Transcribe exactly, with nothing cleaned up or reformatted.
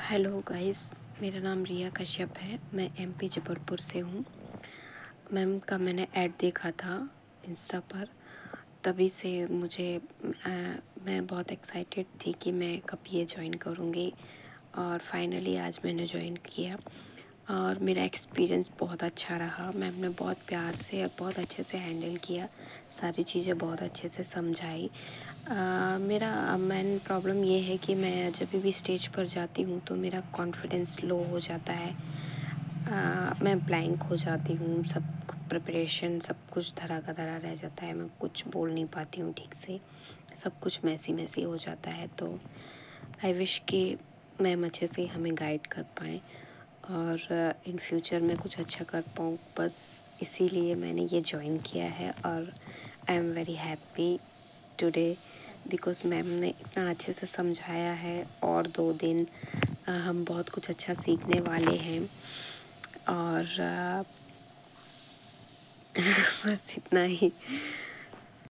Hello guys, मेरा नाम रिया कश्यप है। मैं एमपी जबलपुर से हूँ। मैम का मैंने ऐड देखा था इंस्टा पर, तभी से मुझे आ, मैं बहुत एक्साइटेड थी कि मैं कब ये ज्वाइन करूँगी और फाइनली आज मैंने ज्वाइन किया और मेरा एक्सपीरियंस बहुत अच्छा रहा। मैम ने बहुत प्यार से और बहुत अच्छे से हैंडल किया, सारी चीज़ें बहुत अच्छे से समझाई। आ, मेरा मेन प्रॉब्लम ये है कि मैं जब भी स्टेज पर जाती हूँ तो मेरा कॉन्फिडेंस लो हो जाता है। आ, मैं ब्लैंक हो जाती हूँ, सब प्रिपरेशन सब कुछ धरा का धरा रह जाता है। मैं कुछ बोल नहीं पाती हूँ ठीक से, सब कुछ मैसी मैसी हो जाता है। तो आई विश कि मैम अच्छे से हमें गाइड कर पाएँ और इन फ्यूचर में कुछ अच्छा कर पाऊँ, बस इसीलिए मैंने ये ज्वाइन किया है। और I am very happy today because ma'am ने इतना अच्छे से समझाया है और दो दिन आ, हम बहुत कुछ अच्छा सीखने वाले हैं। और आ, बस इतना ही।